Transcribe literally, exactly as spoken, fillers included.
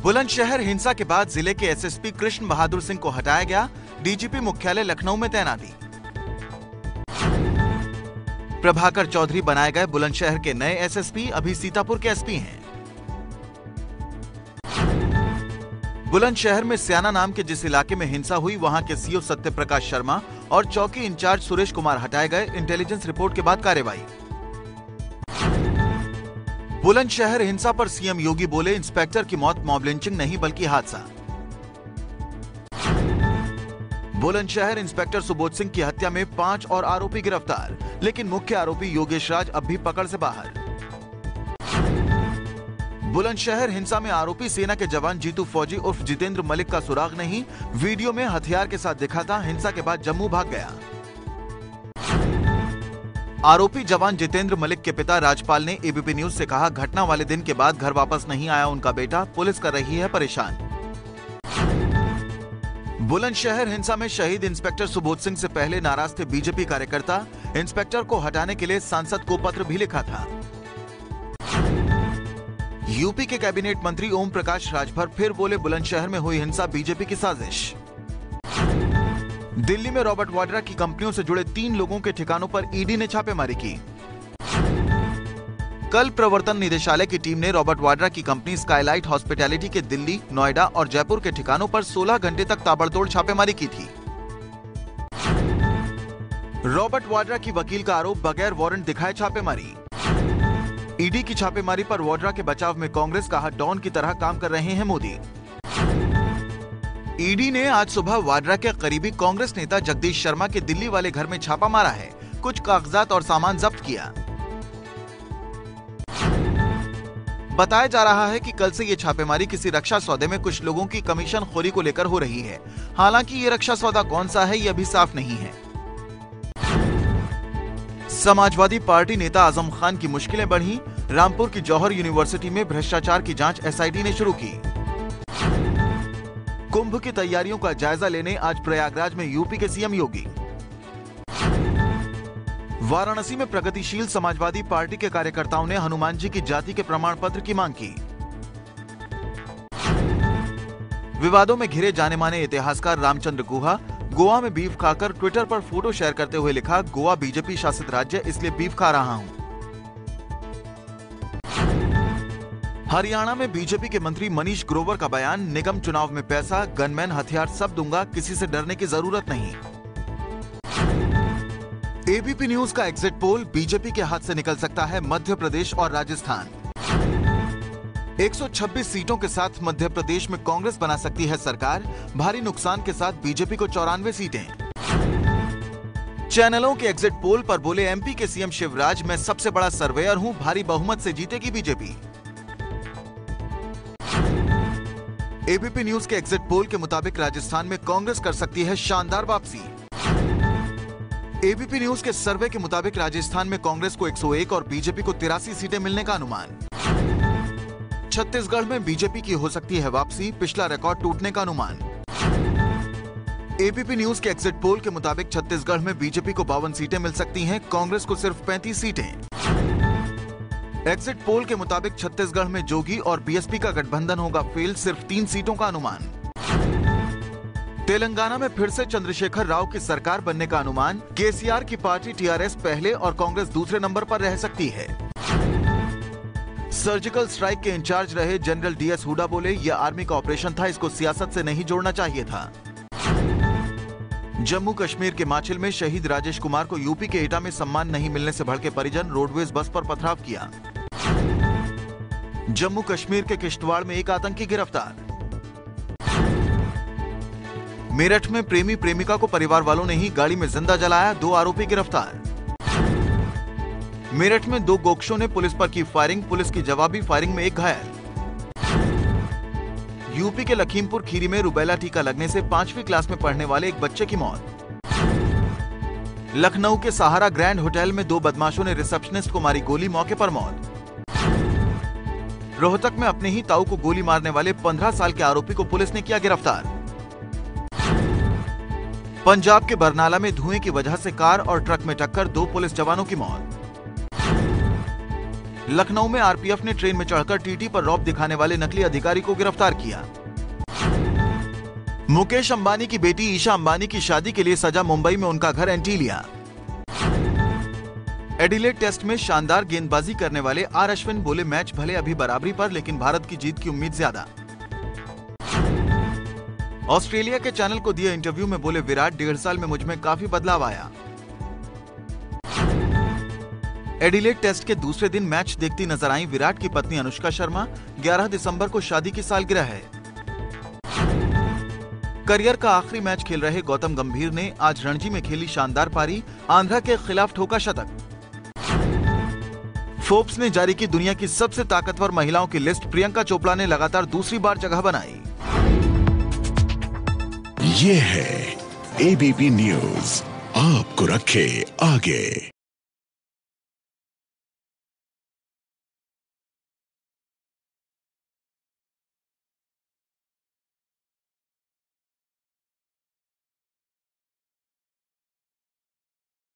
बुलंदशहर हिंसा के बाद जिले के एसएसपी कृष्ण बहादुर सिंह को हटाया गया, डीजीपी मुख्यालय लखनऊ में तैनाती। प्रभाकर चौधरी बनाए गए बुलंदशहर के नए एसएसपी, अभी सीतापुर के एसपी हैं। बुलंदशहर में स्याना नाम के जिस इलाके में हिंसा हुई, वहां के सीओ सत्य प्रकाश शर्मा और चौकी इंचार्ज सुरेश कुमार हटाए गए, इंटेलिजेंस रिपोर्ट के बाद कार्रवाई। बुलंदशहर हिंसा पर सीएम योगी बोले, इंस्पेक्टर की मौत मॉब लिंचिंग नहीं बल्कि हादसा। बुलंदशहर इंस्पेक्टर सुबोध सिंह की हत्या में पांच और आरोपी गिरफ्तार, लेकिन मुख्य आरोपी योगेश राज अब भी पकड़ से बाहर। बुलंदशहर हिंसा में आरोपी सेना के जवान जीतू फौजी उर्फ जितेंद्र मलिक का सुराग नहीं, वीडियो में हथियार के साथ दिखा था, हिंसा के बाद जम्मू भाग गया। आरोपी जवान जितेंद्र मलिक के पिता राजपाल ने एबीपी न्यूज से कहा, घटना वाले दिन के बाद घर वापस नहीं आया उनका बेटा, पुलिस कर रही है परेशान। बुलंदशहर हिंसा में शहीद इंस्पेक्टर सुबोध सिंह से पहले नाराज थे बीजेपी कार्यकर्ता, इंस्पेक्टर को हटाने के लिए सांसद को पत्र भी लिखा था। यूपी के कैबिनेट मंत्री ओम प्रकाश राजभर फिर बोले, बुलंदशहर में हुई हिंसा बीजेपी की साजिश। दिल्ली में रॉबर्ट वाड्रा की कंपनियों से जुड़े तीन लोगों के ठिकानों पर ईडी ने छापेमारी की। कल प्रवर्तन निदेशालय की टीम ने रॉबर्ट वाड्रा की कंपनी स्काईलाइट हॉस्पिटैलिटी के दिल्ली, नोएडा और जयपुर के ठिकानों पर सोलह घंटे तक ताबड़तोड़ छापेमारी की थी। रॉबर्ट वाड्रा की वकील का आरोप, बगैर वारंट दिखाए छापेमारी। ईडी की छापेमारी पर वाड्रा के बचाव में कांग्रेस, कहा डॉन की तरह काम कर रहे हैं मोदी। ईडी ने आज सुबह वाड्रा के करीबी कांग्रेस नेता जगदीश शर्मा के दिल्ली वाले घर में छापा मारा है, कुछ कागजात और सामान जब्त किया। बताया जा रहा है कि कल से ये छापेमारी किसी रक्षा सौदे में कुछ लोगों की कमीशन खोरी को लेकर हो रही है। हालांकि ये रक्षा सौदा कौन सा है, ये अभी साफ नहीं है। समाजवादी पार्टी नेता आजम खान की मुश्किलें बढ़ी, रामपुर की जौहर यूनिवर्सिटी में भ्रष्टाचार की जांच एसआईटी ने शुरू की। कुंभ की तैयारियों का जायजा लेने आज प्रयागराज में यूपी के सीएम योगी। वाराणसी में प्रगतिशील समाजवादी पार्टी के कार्यकर्ताओं ने हनुमान जी की जाति के प्रमाण पत्र की मांग की। विवादों में घिरे जाने माने इतिहासकार रामचंद्र गुहा गोवा में बीफ खाकर ट्विटर पर फोटो शेयर करते हुए लिखा, गोवा बीजेपी शासित राज्य इसलिए बीफ खा रहा हूं। हरियाणा में बीजेपी के मंत्री मनीष ग्रोवर का बयान, निगम चुनाव में पैसा, गनमैन, हथियार सब दूंगा, किसी से डरने की जरूरत नहीं। एबीपी न्यूज का एग्जिट पोल, बीजेपी के हाथ से निकल सकता है मध्य प्रदेश और राजस्थान। एक सौ छब्बीस सीटों के साथ मध्य प्रदेश में कांग्रेस बना सकती है सरकार, भारी नुकसान के साथ बीजेपी को चौरानवे सीटें। चैनलों के एग्जिट पोल पर बोले एमपी के सीएम शिवराज, मैं सबसे बड़ा सर्वेयर हूं, भारी बहुमत से जीतेगी बीजेपी। एबीपी न्यूज के एग्जिट पोल के मुताबिक राजस्थान में कांग्रेस कर सकती है शानदार वापसी। एबीपी न्यूज के सर्वे के मुताबिक राजस्थान में कांग्रेस को एक सौ एक और बीजेपी को तिरासी सीटें मिलने का अनुमान। छत्तीसगढ़ में बीजेपी की हो सकती है वापसी, पिछला रिकॉर्ड टूटने का अनुमान। एबीपी न्यूज के एग्जिट पोल के मुताबिक छत्तीसगढ़ में बीजेपी को बावन सीटें मिल सकती हैं, कांग्रेस को सिर्फ पैंतीस सीटें। एग्जिट पोल के मुताबिक छत्तीसगढ़ में जोगी और बीएसपी का गठबंधन होगा फेल, सिर्फ तीन सीटों का अनुमान। तेलंगाना में फिर से चंद्रशेखर राव की सरकार बनने का अनुमान, केसीआर की पार्टी टीआरएस पहले और कांग्रेस दूसरे नंबर पर रह सकती है। सर्जिकल स्ट्राइक के इंचार्ज रहे जनरल डीएस हुडा बोले, यह आर्मी का ऑपरेशन था, इसको सियासत से नहीं जोड़ना चाहिए था। जम्मू कश्मीर के माचिल में शहीद राजेश कुमार को यूपी के एटा में सम्मान नहीं मिलने से भड़के परिजन, रोडवेज बस पर पथराव किया। जम्मू कश्मीर के किश्तवाड़ में एक आतंकी गिरफ्तार। मेरठ में प्रेमी प्रेमिका को परिवार वालों ने ही गाड़ी में जिंदा जलाया, दो आरोपी गिरफ्तार। मेरठ में दो गोक्षों ने पुलिस पर की फायरिंग, पुलिस की जवाबी फायरिंग में एक घायल। यूपी के लखीमपुर खीरी में रुबेला टीका लगने से पांचवी क्लास में पढ़ने वाले एक बच्चे की मौत। लखनऊ के सहारा ग्रैंड होटल में दो बदमाशों ने रिसेप्शनिस्ट को मारी गोली, मौके पर मौत। रोहतक में अपने ही ताऊ को गोली मारने वाले पंद्रह साल के आरोपी को पुलिस ने किया गिरफ्तार। पंजाब के बरनाला में धुएं की वजह से कार और ट्रक में टक्कर, दो पुलिस जवानों की मौत। लखनऊ में आरपीएफ ने ट्रेन में चढ़कर टीटी पर रौब दिखाने वाले नकली अधिकारी को गिरफ्तार किया। मुकेश अंबानी की बेटी ईशा अंबानी की शादी के लिए सजा मुंबई में उनका घर एंटीलिया। एडिलेड टेस्ट में शानदार गेंदबाजी करने वाले आर अश्विन बोले, मैच भले अभी बराबरी पर, लेकिन भारत की जीत की उम्मीद ज्यादा। ऑस्ट्रेलिया के चैनल को दिए इंटरव्यू में बोले विराट, डेढ़ साल में मुझमें काफी बदलाव आया। एडिलेड टेस्ट के दूसरे दिन मैच देखती नजर आई विराट की पत्नी अनुष्का शर्मा। ग्यारह दिसंबर को शादी की सालगिरह है। करियर का आखिरी मैच खेल रहे गौतम गंभीर ने आज रणजी में खेली शानदार पारी, आंध्रा के खिलाफ ठोका शतक। फोर्ब्स ने जारी की दुनिया की सबसे ताकतवर महिलाओं की लिस्ट, प्रियंका चोपड़ा ने लगातार दूसरी बार जगह बनाई। ये है एबीपी न्यूज, आपको रखे आगे।